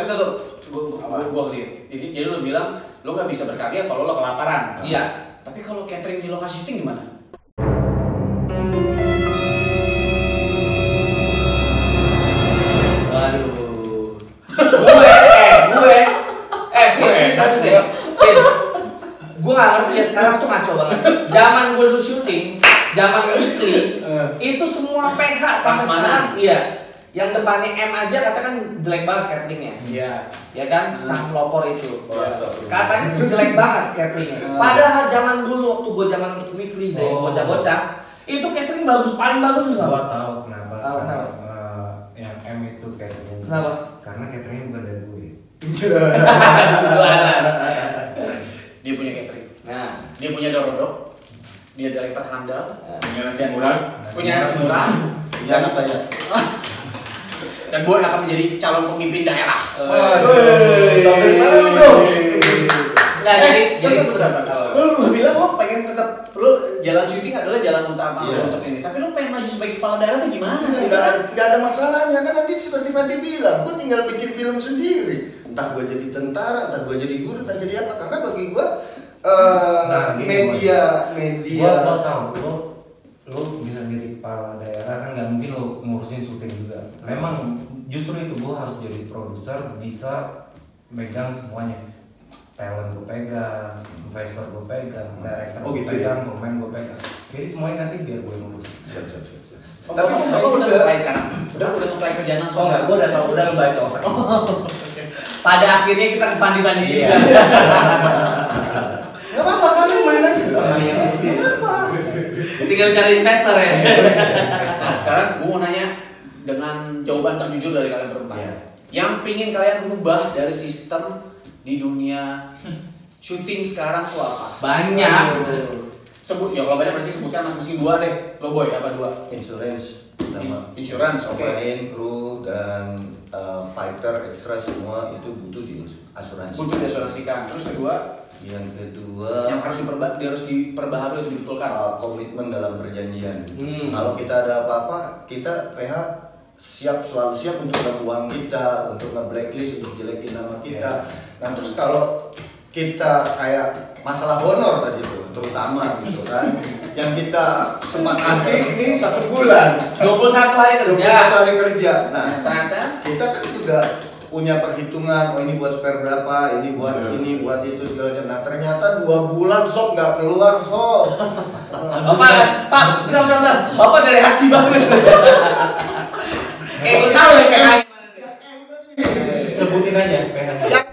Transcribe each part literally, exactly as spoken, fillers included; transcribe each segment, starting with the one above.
Tapi tuh, gua gua gua clear. Jadi, jadi lu bilang lu nggak bisa berkarya kalau lo kelaparan. Iya. Tapi kalau catering di lokasi syuting gimana? Waduh. gue, eh, gue, eh, Vin, satu Vin, Vin. Gue nggak ngerti ya sekarang tuh ngaco banget. Zaman gue dulu syuting, zaman weekly, itu semua P H sampai sekarang, iya. Yang depannya M aja katakan jelek banget cateringnya. Iya. Ya kan, sang pelopor itu. Ya. Katanya tuh jelek banget cateringnya. Padahal zaman dulu waktu gue zaman weekly dari Oh. bocah-bocah, itu catering bagus, paling bagus tuh Gua sama. tahu kenapa. Tahu sekarang, kenapa? eh, yang M itu catering. Kenapa? Karena cateringnya bukan dari gue. Dia punya catering. Nah, Dia punya dorodok. Dia direktur handal. Punya nasi murah. Punya nasi murah. Iya katanya. Dan gue akan menjadi calon pemimpin daerah. Waduh, dari mana lu bro? nah jadi Eh, jadi tunggu, tunggu, tunggu. Lu, lu bilang lu pengen tetap lu jalan syuting adalah jalan utama Iya. lu untuk ini. Tapi lu pengen maju sebagai kepala daerah tuh gimana? Iya, nggak nggak ada masalahnya kan nanti seperti Fandi bilang, gue tinggal bikin film sendiri. Entah gue jadi tentara, entah gue jadi guru, entah jadi apa. Karena bagi gue uh, Nah, gini, media media. Gua gua tahu lo lo bisa jadi kepala daerah kan nggak mungkin lo ngurusin syuting juga. Memang justru itu gua harus jadi produser bisa megang semuanya. Talent gue pegang, investor gue pegang, director Oh, gue gitu pegang, ya? pemain gue pegang. Jadi semuanya nanti biar gue ngurus. Siap, siap, siap, siap. Oh, Tapi Bapak- pemain Bapak udah juga. mulai sekarang. Udah udah mulai kerjaan langsung. oh enggak, gue udah tau, udah ngebaca otak. Pada akhirnya kita ke Fandi-Fandi Iya. juga. Gak apa-apa kan lu main aja. Oh, iya. Tinggal cari investor ya. Nah, sekarang gue mau nanya dengan jawaban terjujur dari kalian berempat. Iya. Yang pingin kalian rubah dari sistem di dunia syuting sekarang tuh apa? Banyak. Sebut ya kalau banyak berarti sebutkan masing-masing dua deh. Lo boy apa dua? Insurance pertama. In- insurance, oke. Pemain, kru dan uh, fighter extra semua itu butuh di asuransi. Butuh diasuransikan. Terus kedua, Yang kedua yang harus diperba harus diperbaharui atau dibetulkan. uh, komitmen dalam perjanjian. Hmm. Kalau kita ada apa-apa, kita P H siap selalu siap untuk uang kita, untuk nge-blacklist, untuk jelekin nama kita. Nah terus kalau kita kayak masalah honor tadi itu, terutama gitu kan, yang kita sepakati ini satu bulan, dua puluh satu hari dua puluh kerja. satu hari kerja. Nah Nah, ternyata kita kan juga punya perhitungan, oh ini buat spare berapa, ini buat ini, buat itu segala macam. Nah ternyata dua bulan sob nggak keluar sob. Bapak, Pak, benar benar benar. Bapak dari hati banget. Eh, gue tahu ya P H. Sebutin aja P H-nya. Ya,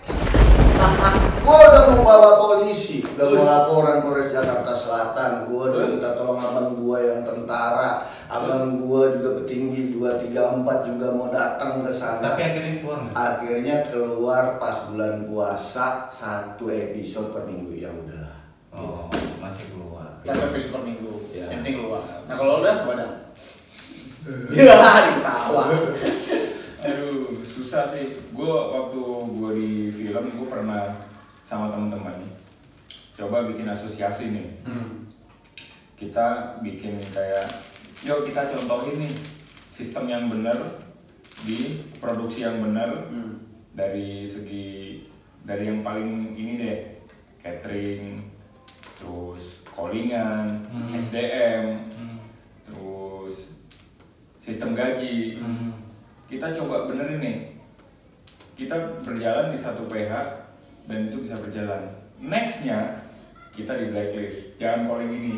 gue udah mau bawa polisi, udah mau laporan Polres Jakarta Selatan. Gue udah minta tolong abang gue yang tentara, abang gue juga petinggi dua tiga empat juga mau datang ke sana. Tapi akhirnya keluar nggak? Akhirnya keluar pas bulan puasa satu episode per minggu, ya udahlah. Oh, masih keluar. satu episode per minggu. Ya. Yang penting keluar. Nah kalau lo udah badan. Ya, diketawa. Aduh, susah sih. Gue waktu gue di film, gue pernah sama teman-teman coba bikin asosiasi nih. Hmm. Kita bikin kayak, yuk kita contohin nih sistem yang benar di produksi yang benar Hmm. dari segi dari yang paling ini deh, catering, terus callingan, Hmm. S D M, Hmm. terus sistem gaji. Hmm. Kita coba benerin nih, kita berjalan di satu P H dan itu bisa berjalan. Nextnya kita di blacklist, jangan calling ini.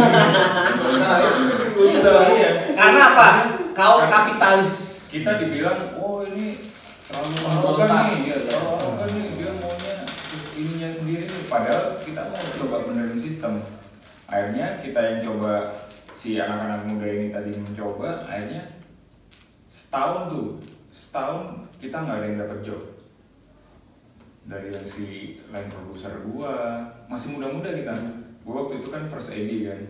Nah itu bikin gue juga. Iya. Karena apa? Kau kapitalis. Kita dibilang, oh ini terlalu Terlalu arogan otak. nih, dia terlalu arogan nih, dia maunya ininya sendiri nih. Padahal kita mau coba benerin sistem. Akhirnya kita yang coba, si anak-anak muda ini tadi mencoba, akhirnya setahun tuh, setahun kita nggak ada yang dapat job. Dari yang si line producer gua, masih muda-muda kita. Gua waktu itu kan first A D kan.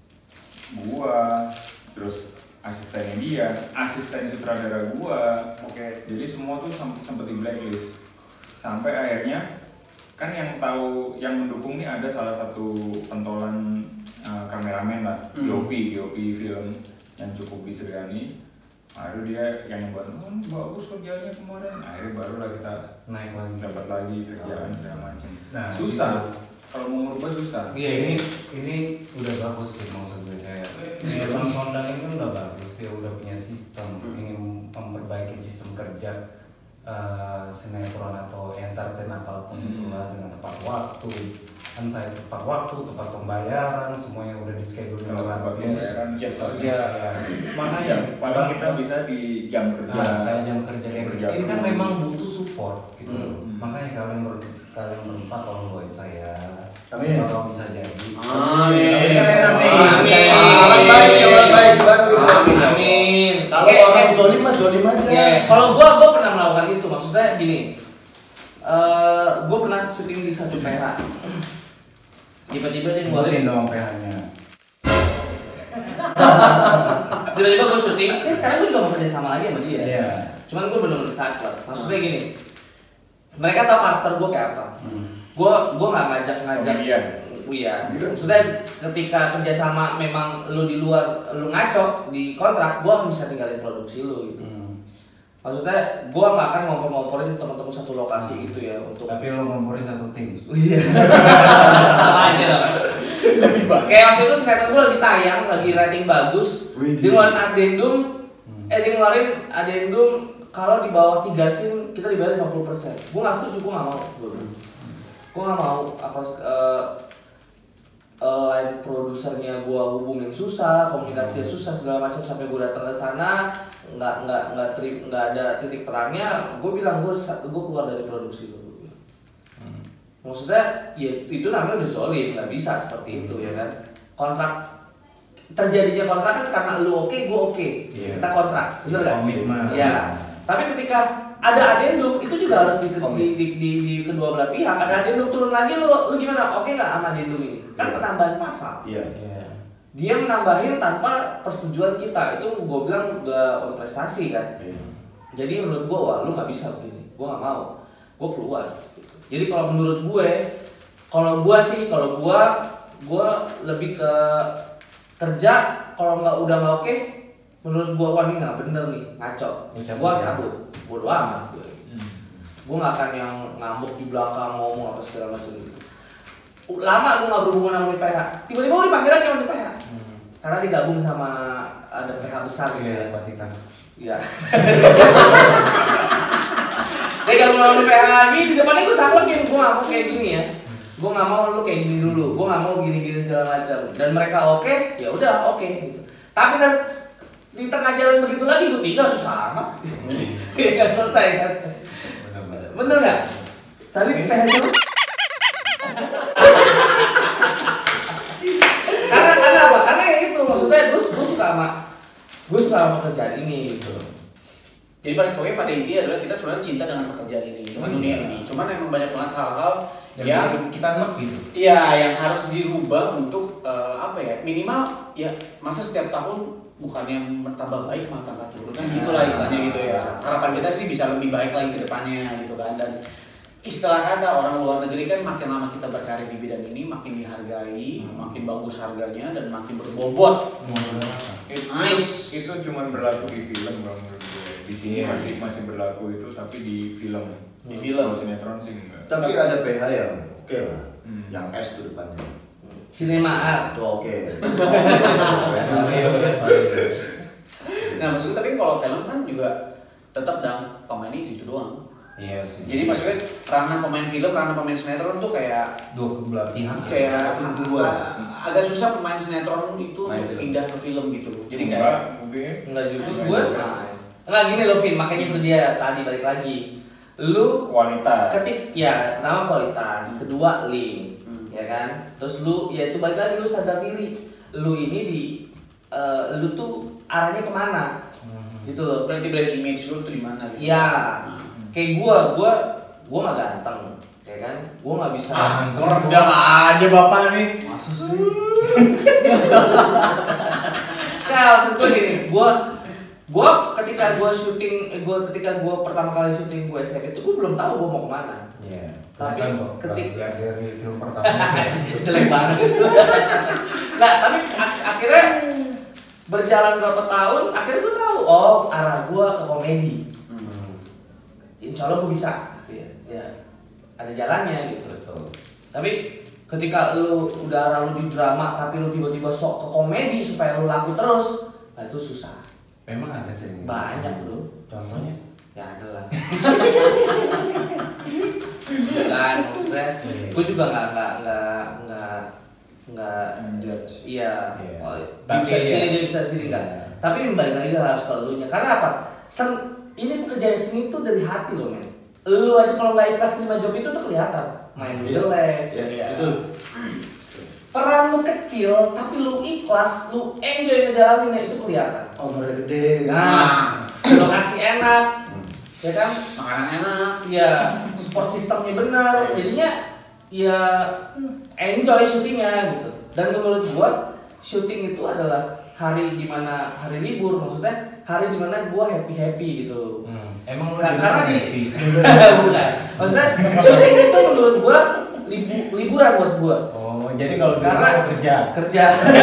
Gua, terus asistennya dia, asisten sutradara gua. Oke. Jadi semua tuh sem- sempet di blacklist. Sampai akhirnya kan yang tahu yang mendukung nih ada salah satu pentolan uh, kameramen lah, Hmm. G O P, G O P film yang cukup disegani. Akhirnya dia yang membuat, oh bagus kerjanya kemarin. Akhirnya barulah kita naik lagi. dapat lagi kerjaan segala macam. Nah, Susah. Kalau mau merubah susah. Iya ini ini udah bagus sih maksud gue kayak kayak Bang Sondang ini kan udah bagus, dia udah punya sistem, ingin memperbaiki sistem kerja uh, sinetron atau entertain apapun Hmm. itulah dengan tepat waktu, entah itu tepat waktu, tepat pembayaran, semuanya udah di schedule Kalau dengan dapat rapih. pembayaran Jam susah. kerja. Ya, makanya Jam, paling kita bisa di jam kerja. Nah, kayak jam kerja kayak Kerja ini kan dulu. memang butuh support gitu. Hmm. Makanya kalian ber, kalian berempat tolong doain saya. Amin. Kalau bisa jadi. Amin. Ini kan enak nih. Amin. Orang baik ya, orang baik bantu. Amin amin. Kalau Oke, orang oke. zolim mah zolim aja. Ya, kalau gua gua pernah melakukan itu, maksudnya gini. Eh, gua pernah syuting di satu P H. Tiba-tiba dia Buatin ngeluarin, dong P H-nya. tiba-tiba gua syuting. Ini sekarang gua juga mau kerja sama lagi sama dia. Iya. Cuman gua bener-bener saklek. Maksudnya gini. Mereka tahu karakter gua kayak apa. Hmm. Gua gua nggak ngajak-ngajak. Komedian. Iya. Maksudnya ketika kerjasama memang lu di luar lu ngaco di kontrak, gua akan bisa tinggalin produksi lu gitu. Hmm. Maksudnya gua nggak akan ngompor-ngomporin teman-teman satu lokasi gitu ya untuk Tapi lo ngomporin satu tim. iya. Sama aja lah. Lebih baik. Kayak waktu itu sinetron gua lagi tayang, lagi rating bagus. Wih, Dia ngeluarin addendum, Hmm. eh dia ngeluarin addendum kalau di bawah tiga scene kita dibayar lima puluh persen. Gua nggak setuju, gua nggak mau. Gua, gua nggak mau apa eh, eh, line produsernya gua hubungin susah, komunikasinya susah segala macam sampai gua datang ke sana nggak nggak nggak tri, nggak ada titik terangnya. Gua bilang gua gua keluar dari produksi gua. Gua bilang. Hmm. Maksudnya ya itu namanya udah zolim, nggak bisa seperti itu ya kan. Kontrak terjadinya kontrak kan karena lu oke, gua oke, Iya. kita kontrak, bener nggak? Komitmen. Ya. Tapi ketika ada addendum itu juga harus di, di, di, di, di kedua belah pihak. Ada addendum turun lagi lu, lu gimana? Oke nggak sama addendum ini? Kan penambahan pasal. Iya. Iya. Dia menambahin tanpa persetujuan kita. Itu gue bilang udah prestasi kan. Iya. Jadi menurut gue, wah lu nggak bisa begini. Gue nggak mau. Gue keluar. Jadi kalau menurut gue, kalau gue sih, kalau gue, gue lebih ke kerja. Kalau nggak udah nggak oke, menurut gue wah ini nggak bener nih, ngaco. Lu cabut Gue ya? cabut. Bodo amat gue. Hmm. Gue nggak akan yang ngambek di belakang ngomong apa segala macam gitu. Lama gue nggak berhubungan sama di P H. Tiba-tiba gue dipanggil lagi sama di P H. Hmm. Karena digabung sama ada P H besar gitu Iya, ya. Batitan. Iya. Dia gabung sama di P H lagi, di depannya gue saklekin, gue gak mau kayak gini ya. Gue gak mau lu kayak gini dulu, gue gak mau gini-gini segala macam. Dan mereka oke, ya udah oke gitu. Tapi kan di tengah jalan begitu lagi gue tinggal susah amat. Gak selesai kan. Benar-benar. Bener gak? Cari P H dulu. karena karena apa? Karena kayak gitu maksudnya gue gue suka sama gue suka sama pekerjaan ini gitu. Jadi paling pokoknya pada intinya adalah kita sebenarnya cinta dengan pekerjaan ini, dengan dunia ini. Cuman emang banyak banget hal-hal Yang yang bikin kita enak gitu. iya yang harus dirubah untuk eh, apa ya minimal ya masa setiap tahun bukannya bertambah baik malah tambah turun kan gitulah istilahnya gitu ya. Harapan kita sih bisa lebih baik lagi ke depannya gitu kan. Dan istilah kata orang luar negeri kan makin lama kita berkarir di bidang ini makin dihargai, Hmm. makin bagus harganya dan makin berbobot. Modal apa? Itu, Nice. itu cuma berlaku di film kalau menurut gue. Di sini Iya. masih masih berlaku itu tapi di film. Di film. Kalau sinetron sih enggak. Tapi ada P H yang oke lah. Hmm. Yang S tuh depannya. Sinema art. Itu oke. Nah maksudnya tapi kalau film kan juga tetap dong pemainnya itu doang. Iya sih. Jadi maksudnya ranah pemain film, ranah pemain sinetron tuh kayak dua kebelah pihak. kayak Dua. agak susah pemain sinetron itu Main untuk film. pindah ke film gitu. Jadi Enggak, kayak mungkin. Enggak juga Enggak gue. juga. Enggak gini loh Vin, makanya itu dia tadi balik lagi. Lu Kualitas. ketik ya pertama kualitas, kedua link, Hmm. ya kan? Terus lu ya itu balik lagi lu sadar diri. Lu ini di eh, lu tuh arahnya kemana? Hmm. Gitu loh. berarti brand image lu tuh di mana gitu. Iya. Nah. Kayak gua, gua gua nggak ganteng, ya kan? Gua nggak bisa. Ah, rendah aja bapak nih. Maksud sih? Nah, maksud gue gini, gua gua ketika gua syuting, eh, gua ketika gua pertama kali syuting gua S M P itu gua belum tahu gua mau kemana. Iya. Tapi Kelihatan kok, ketik- lihat dari film pertama. Jelek banget. Nah, tapi ak- akhirnya berjalan berapa tahun, akhirnya gue tahu, oh arah gue ke komedi. Hmm. Insya Allah gue bisa, gitu ya. Ya ada jalannya gitu. Tapi ketika lu udah arah lu di drama, tapi lu tiba-tiba sok ke komedi supaya lu laku terus, nah itu susah. Memang ada sih. Banyak bro. Contohnya? Ya ada lah. Kan maksudnya, gue juga nggak nggak nggak nggak nggak Menjudge. iya. Iya. Oh, dia Tapi bisa di sini iya. dia bisa di sini nggak. Iya. Tapi balik lagi harus ke elunya. Karena apa? Sen, ini pekerjaan seni itu dari hati loh men. Lu aja kalau nggak ikhlas terima job itu tuh kelihatan. Main lu Iya. jelek. Iya, Iya. betul. Peran lu kecil, tapi lu ikhlas, lu enjoy ngejalaninnya itu kelihatan. Honornya gede. Nah, lokasi enak, ya kan? Makanan enak. Iya, support sistemnya benar, jadinya ya enjoy syutingnya gitu. Dan menurut gua syuting itu adalah hari dimana hari libur, maksudnya hari dimana gua happy happy gitu. Hmm. Emang lu Ka- karena di happy? bukan, maksudnya syuting itu menurut gua libu- liburan buat gua. Oh, jadi kalau di Karena- rumah kerja. Kerja.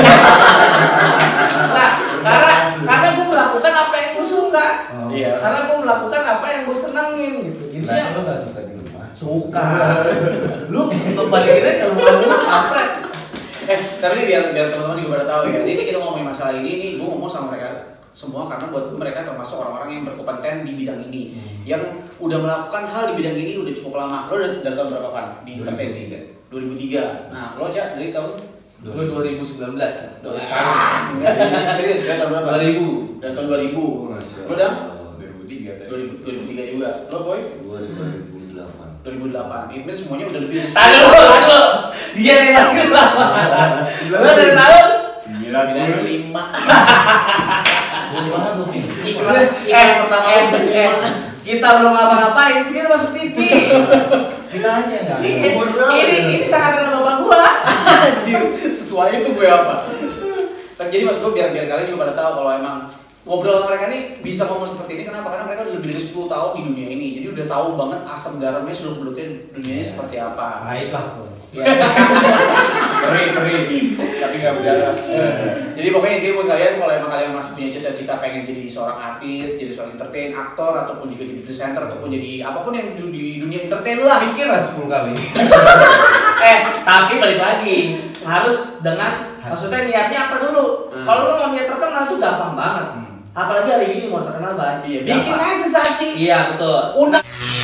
Nah, karena karena gua melakukan apa yang gua suka. Oh. Iya. Karena gua melakukan apa yang gua senengin gitu. Nah, Jadinya lu gak suka di rumah? suka. Lu balikinnya ke rumah lu kampret. Eh, tapi ini biar biar teman-teman juga pada tahu ya. Ini kita ngomongin masalah ini, nih gue ngomong sama mereka semua karena buat gue mereka termasuk orang-orang yang berkompeten di bidang ini, Hmm. yang udah melakukan hal di bidang ini udah cukup lama. Lo udah dari tahun berapa kan di entertain? dua ribu tiga. dua ribu tiga. Nah, lo aja dari tahun Gua dua ribu sembilan belas ya. dua belas tahun. Ah, enggak, serius ya tahun berapa? dua ribu. Dan tahun dua ribu. Masya Lo dong? dua ribu tiga tadi. dua ribu dua ribu tiga juga. Lo boy? dua ribu delapan. dua ribu delapan. Itu semuanya udah lebih dari Tadi lu, tadi lu. Dia yang lagi lama. Lu dari tahun Sembilan sembilan puluh lima. Dari mana lu, Vin? Iklan iklan pertama eh, lo eh, kita belum ngapa-ngapain, dia masuk T V. Kita aja enggak. Ini, Umur berapa ini, ya? ini sangat dengan bapak gua. Anjir, setua itu gue apa? Dan jadi mas gue biar biar kalian juga pada tahu kalau emang ngobrol sama mereka nih bisa ngomong seperti ini, kenapa? Karena mereka udah lebih dari sepuluh tahun di dunia ini, jadi udah tahu banget asam garamnya seluk beluknya dunianya seperti apa. Pahit lah. Ya. Perih, perih. Tapi nggak berdarah. Jadi pokoknya intinya buat kalian kalau emang kalian masih punya cita-cita pengen jadi seorang artis, jadi seorang entertain, aktor ataupun juga jadi presenter ataupun jadi apapun yang di, di dunia entertain lah. Pikir lah sepuluh kali. Eh, tapi balik lagi harus dengan maksudnya niatnya apa dulu. Hmm. Kalau lu mau niat terkenal tuh gampang banget. Hmm. Apalagi hari ini mau terkenal banget. Iya, bikin aja sensasi. Iya betul. Undang.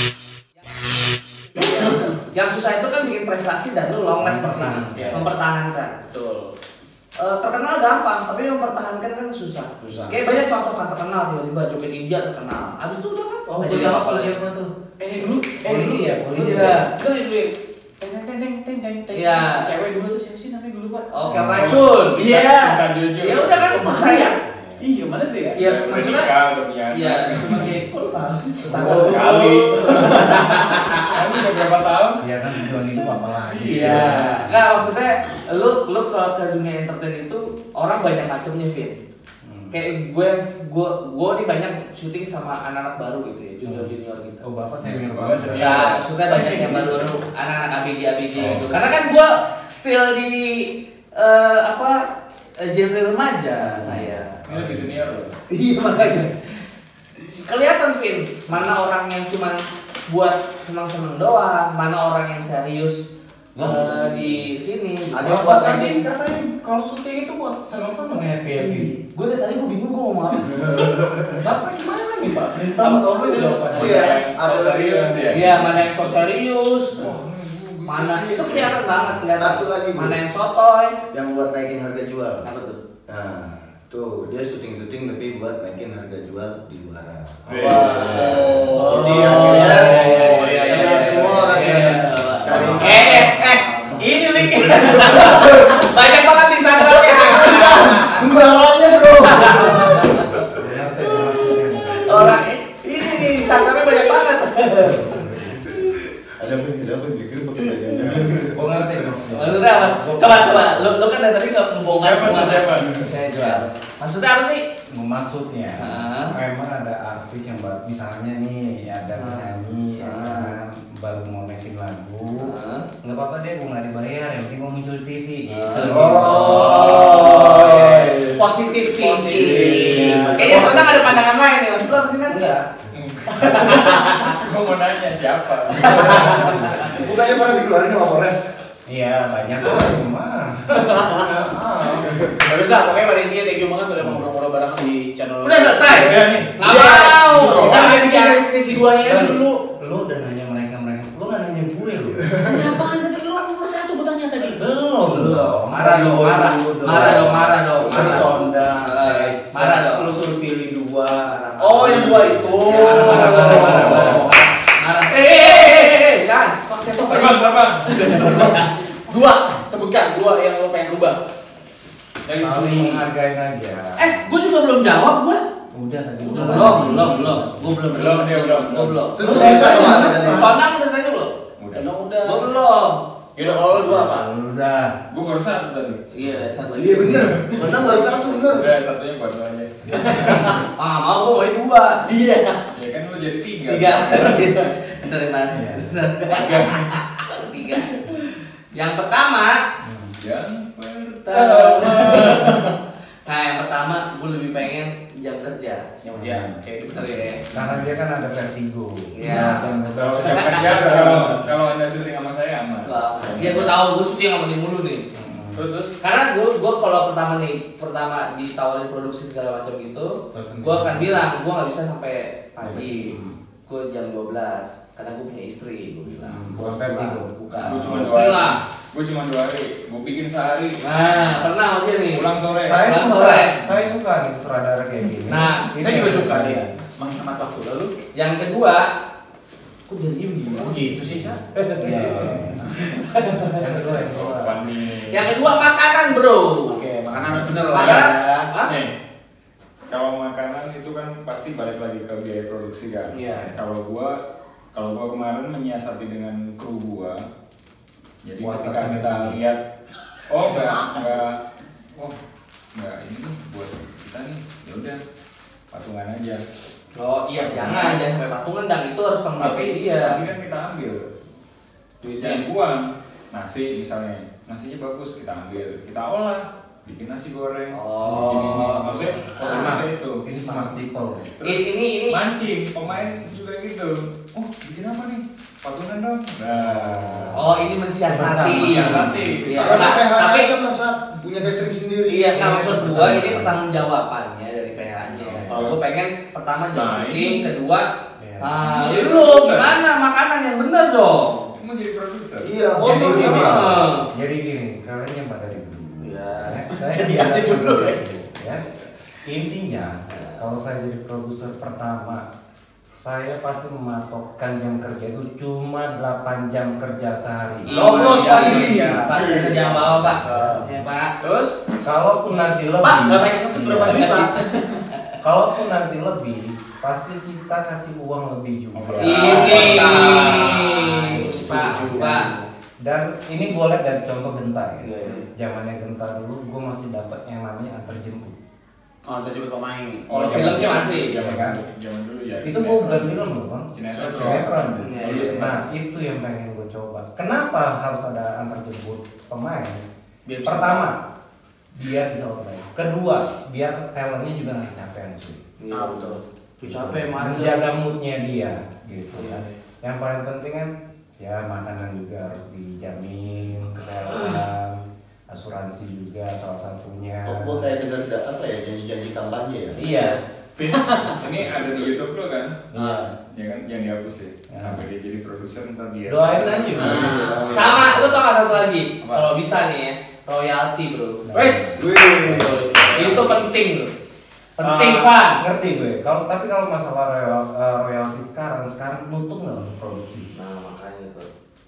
Yang susah itu kan bikin prestasi dan lu long last di sini, Yes. mempertahankan. Betul. E, terkenal gampang, tapi mempertahankan kan susah. Susah. Kayak banyak contoh kan terkenal tiba-tiba joget India terkenal. Abis itu udah kan Oh, nggak jadi apa lagi. siapa tuh? Eh dulu, eh Polisi dulu. ya, polisi. Iya. Itu yang dulu yang teng teng teng teng teng teng. Iya. Cewek dulu tuh siapa sih namanya gue lupa. Oke, racun. Iya. Suka jujur. Ya udah kan susah ya. Iya, mana tuh ya? Iya, Udah maksudnya- nikah, udah punya anak. Iya, cuma kayak kok lu tahu? Tetangga Oh, lu. kali. Kamu udah berapa tahun? Ya kan tujuan hidup apa lagi? Iya. Nggak maksudnya lu lu ke, ke dunia entertain itu orang banyak macamnya Vin. Hmm. Kayak gue gue gue nih banyak syuting sama anak-anak baru gitu ya, junior junior gitu. Oh, Bapak senior Bapak banget. senior. Ya, maksudnya banyak yang baru-baru anak-anak A B G A B G Oh. gitu. Karena kan gue still di eh, apa eh, genre remaja saya. Ini lebih senior loh. Iya makanya. Kelihatan Vin, mana orang yang cuma buat senang-senang doang, mana orang yang serius eh, di sini. Ada Bapak buat tadi lagi. katanya kalau syuting itu buat seneng-seneng happy happy. Gue dari tadi gue bingung gue ngomong apa sih. Bapak gimana nih Pak? Apa kamu itu? Iya, Ada ada serius lagi. ya. Iya, mana yang so serius, mana itu kelihatan banget kelihatan. Satu lagi, Bu. Mana yang sotoy. Yang buat naikin harga jual. Apa tuh? Nah, tuh dia syuting-syuting tapi buat naikin harga jual di luaran. Wow. Jadi akhirnya Oh, iya, iya, karena iya, semua iya, orang iya, yang iya. cari Eh, eh, eh, ini link banyak banget di Instagramnya. kembarannya bro. Orang eh, ini nih Instagramnya banyak banget. Ada apa nih? Ada apa nih? Kira pakai bajunya. Gua ngerti maksudnya. Maksudnya apa? Coba coba, lo lo kan dari tadi nggak membongkar Siapa tuh, siapa? Saya jual. Maksudnya apa sih? Maksudnya, Ah. memang ada artis yang baru, misalnya nih ada Ah. penyanyi yang Ah. baru mau naikin lagu, Ah. nggak apa-apa deh, gue nggak dibayar, yang penting mau muncul di T V. Gitu. Oh. Positif Positif. Kayaknya Sonang ada pandangan lain nih, maksud lu apa sih Nan? Enggak. Gue mau nanya siapa? Bukannya pernah dikeluarin sama Polres? Iya, banyak kok cuma. Bagus lah, pokoknya pada intinya thank you banget udah mau ngobrol-ngobrol bareng di channel. Udah selesai. Udah nih. Nggak mau. Kita udah bikin sesi duanya aja dulu. Lu udah nanya mereka mereka, lu nggak nanya gue lu. Nanya apaan tadi lu nomor satu gue tanya tadi. Belum, belum. Marah dong, marah. Marah dong, marah dong. Terus Marah. sonda. Eh, marah dong. Lu suruh pilih dua. Oh, yang dua itu. Marah, marah, marah, marah. Marah. Eh, eh, eh, eh, jangan. Pak Seto Terbang, terbang. Dua, sebutkan dua yang lo pengen rubah. Dari Saling itu. menghargain aja. Eh, gue juga belum jawab gue. Udah tadi. Belum, belum, belum. Gue belum, Belum, dia belum. Gue belum. Terus lu minta doang tadi. Sonang udah tanya belum? Udah. Sonang udah. Gue belum. Yaudah kalau lo dua apa? Udah. Gue baru satu tadi. Iya, satu lagi. Iya bener. Sonang baru satu bener. Udah satunya buat lo aja. Ah, mau gue mau dua. Iya. Ya kan lo jadi tiga. Tiga. Bener kan? Iya. Tiga. Tiga. Yang pertama, Yang pertama. nah yang pertama gue lebih pengen jam kerja. Yang udah. Oke, bener ya. Karena dia kan ada vertigo. Iya. Kalau jam kerja kalau kalau anda syuting sama saya aman. Iya gue tahu gue syuting sama dia mulu nih. Terus terus. Karena gue gue kalau pertama nih pertama ditawarin produksi segala macam gitu, gue akan bilang gue nggak bisa sampai pagi. Gue jam dua belas karena gue punya istri, gue bilang. Bukan vertigo. Bukan. Gue cuma Istri dua lah. hari. Gue cuma dua hari. Gue bikin sehari. Nah, pernah sama dia nih. Pulang sore. Saya Pulang suka, sore. saya suka nih sutradara kayak gini. Nah, Ini Saya juga yang- suka ya. Menghemat waktu lalu. Yang kedua, kok jadi diem diem? Oh gitu sih, Cak. Iya. Yang kedua yang kedua. Kapan nih? Yang kedua makanan bro. Oke, makanan harus bener lah Makanan? ya. Hah? Nih, kalau makanan itu kan pasti balik lagi ke biaya produksi kan. Iya. Kalau gua, kalau gua kemarin menyiasati dengan kru gua, jadi Puasa ketika Senin kita Kamis. lihat, oh enggak, enggak, oh enggak ini nih buat kita nih, ya udah patungan aja. Oh iya jangan jangan sampai patungan dan itu harus tanggung jawab dia. Tapi kan kita ambil, jangan buang nasi misalnya, nasinya bagus kita ambil, kita olah, bikin nasi goreng, Oh. bikin ini, maksudnya positifnya itu. Ini smart people. Terus Ini ini ini. mancing pemain juga gitu. Oh bikin apa nih? Patungan dong. Nah. Oh ini mensiasati. Mensiasati. Iya. Karena Nah, P H tapi aja masa punya catering sendiri. iya nah maksud gua ini pertanggungjawabannya dari P H-nya. Oh. Kalau gua pengen pertama jam Nah, syuting, ini. kedua Iya. ah Jadi lu produser. gimana makanan yang bener dong. Mau jadi produser. Iya, Jadi honor gini, apa? Ah. jadi gini, kalian yang pada dulu. Iya. Jadi aja dulu, ya. Ya. Intinya, kalau saya jadi produser pertama, saya pasti mematokkan jam kerja itu cuma delapan jam kerja sehari. Coblos, Iya, Pandi. iya. Pak saya kerja bawah Pak. Saya Pak. Terus, Kalaupun nanti lebih, Pak, nggak pengen ketut berapa duit, Pak? kalaupun nanti lebih, pasti kita kasih uang lebih juga. Ini Mantap. Pak, Pak. Dan ini gue lihat dari contoh Genta ya. Iya, iya. Zamannya Genta dulu, gue masih dapat yang namanya antar jemput. Oh, terjebak pemain. Kalau film sih masih. Zaman kan? dulu, zaman dulu ya. Itu gue bukan film loh bang. Sinetron. Sinetron. Iya, iya. Nah itu yang pengen gue coba. Kenapa harus ada antar jemput pemain? Biar bisa- Pertama, biar bisa online. Kedua, biar talentnya juga nggak kecapean sih. Iya Ah, betul. Tuh capek macet. Menjaga moodnya dia, gitu Iya. kan. Yang paling penting kan, ya makanan juga harus dijamin, kesehatan, asuransi juga salah satunya. Kok gua kayak dengar da- apa ya janji-janji kampanye ya? Iya. Ini ada di YouTube lo kan? Iya. Ya kan, jangan dihapus ya. Ya. Sampai dia jadi produser ntar dia. Doain aja. Bro. Nah, sama, lu tau gak satu lagi? Apa? Kalau bisa nih ya, royalti bro. Wes. Wih. Itu penting loh. Penting, Ah, Van. Ngerti gue. Kalau tapi kalau masalah royal, eh, royalti sekarang, sekarang butuh nggak untuk produksi? Nah, makanya tuh.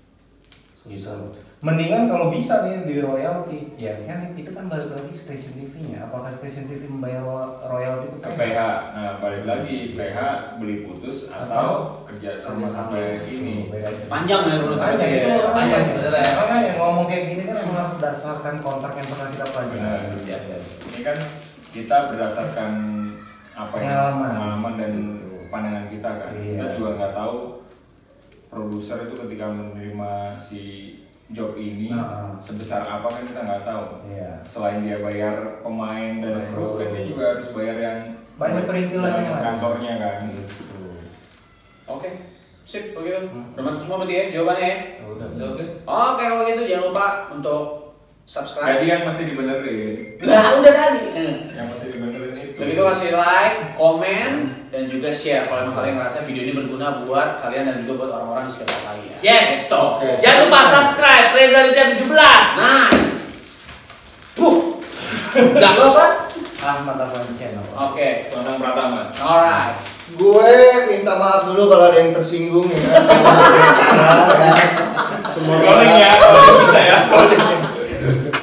Gitu. Mendingan kalau bisa nih di royalti, ya kan itu kan balik lagi stasiun T V-nya. Apakah stasiun T V membayar royalti itu Ke P H, nah balik lagi P H beli putus atau kerja sama sampai ini. Beda aja. Panjang ya menurut Panjang aku, itu ya. Panjang sebenarnya. Makanya yang ngomong kayak gini kan emang harus berdasarkan kontrak yang pernah kita pelajari. Benar. Ya, ya. Ini kan kita berdasarkan apa yang Pengalaman. pengalaman dan Betul. pandangan kita kan. Iya. Kita juga nggak tahu produser itu ketika menerima si job ini Nah. sebesar apa kan kita nggak tahu. Iya. Selain dia bayar pemain dan kru kan dia juga harus bayar yang Banyak perintilan yang lain. kantornya kan. Oke, sip, begitu. Udah mantap semua berarti ya jawabannya ya. Udah. Udah oke. Oke, kalau gitu jangan lupa untuk subscribe. Tadi yang mesti dibenerin. Lah, udah tadi. Eh. Yang mesti dibenerin itu. Begitu kasih like, komen, dan juga share kalau emang kalian ngerasa video ini berguna buat kalian dan juga buat orang-orang di sekitar kalian. Yes. Gitu. Oke. Jangan lupa subscribe Reza Aditya tujuh belas. Nah, puh, udah lo apa? Ahmad Afandi Channel. Oke, Sonang Pratama. alright. Gue minta maaf dulu kalau ada yang tersinggung ya. Semua Rolling ya, rolling kita ya.